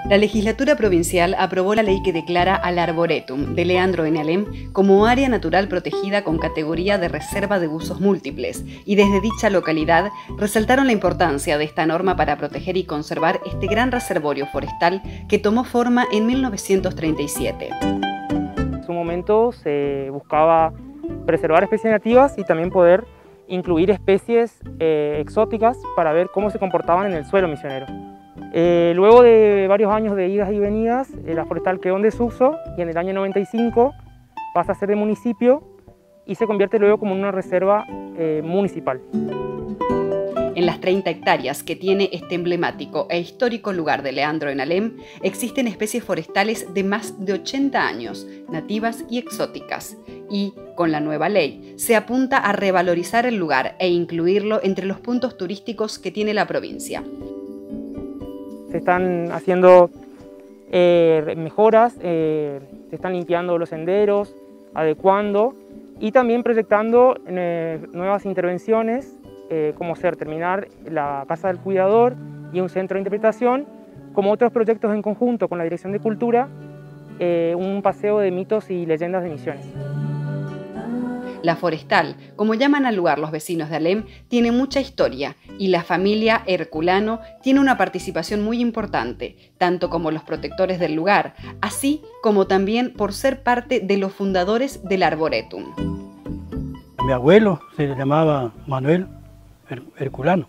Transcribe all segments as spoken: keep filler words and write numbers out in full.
La legislatura provincial aprobó la ley que declara al Arboretum de Leandro en Alem como área natural protegida con categoría de reserva de usos múltiples, y desde dicha localidad resaltaron la importancia de esta norma para proteger y conservar este gran reservorio forestal que tomó forma en mil novecientos treinta y siete. En su momento se buscaba preservar especies nativas y también poder incluir especies eh, exóticas para ver cómo se comportaban en el suelo misionero. Eh, luego de varios años de idas y venidas, eh, la forestal quedó en desuso y en el año noventa y cinco pasa a ser de municipio y se convierte luego como en una reserva eh, municipal. En las treinta hectáreas que tiene este emblemático e histórico lugar de Leandro en Alem, existen especies forestales de más de ochenta años, nativas y exóticas, y, con la nueva ley, se apunta a revalorizar el lugar e incluirlo entre los puntos turísticos que tiene la provincia. Se están haciendo eh, mejoras, eh, se están limpiando los senderos, adecuando y también proyectando eh, nuevas intervenciones, eh, como ser terminar la Casa del Cuidador y un centro de interpretación, como otros proyectos en conjunto con la Dirección de Cultura, eh, un paseo de mitos y leyendas de Misiones. La forestal, como llaman al lugar los vecinos de Alem, tiene mucha historia y la familia Herculano tiene una participación muy importante, tanto como los protectores del lugar, así como también por ser parte de los fundadores del Arboretum. Mi abuelo se llamaba Manuel Herculano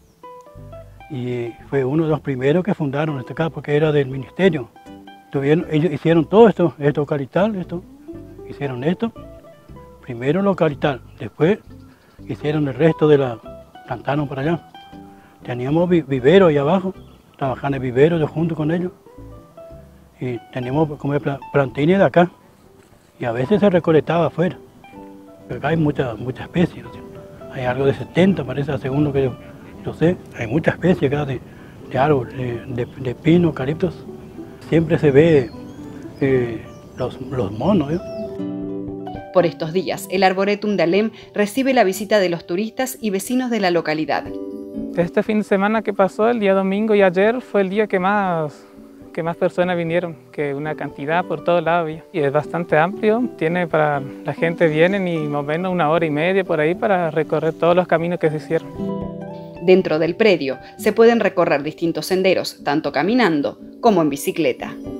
y fue uno de los primeros que fundaron este acá porque era del ministerio. Tuvieron, ellos hicieron todo esto, esto calital, esto, hicieron esto. Primero localital, después hicieron el resto de la, plantaron para allá. Teníamos vivero ahí abajo, trabajando en vivero yo junto con ellos. Y teníamos como plantines de acá, y a veces se recolectaba afuera. Pero acá hay muchas mucha especies, ¿no? Hay algo de setenta, parece, según lo que yo, yo sé. Hay muchas especies acá de, de árbol, de, de, de pino, eucaliptos. Siempre se ve eh, los, los monos, ¿eh? Por estos días, el Arboretum de Alem recibe la visita de los turistas y vecinos de la localidad. Este fin de semana que pasó, el día domingo y ayer, fue el día que más, que más personas vinieron, que una cantidad por todos lados había. Y es bastante amplio, tiene para la gente viene y más o menos una hora y media por ahí para recorrer todos los caminos que se hicieron. Dentro del predio se pueden recorrer distintos senderos, tanto caminando como en bicicleta.